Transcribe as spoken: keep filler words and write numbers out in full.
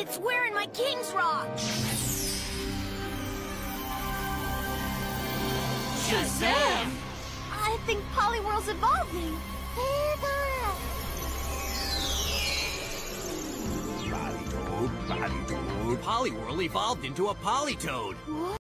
It's wearing my King's Rock! Shazam! I think Poliwhirl's evolving. Politoed, Politoed. Poliwhirl evolved into a Politoed. What?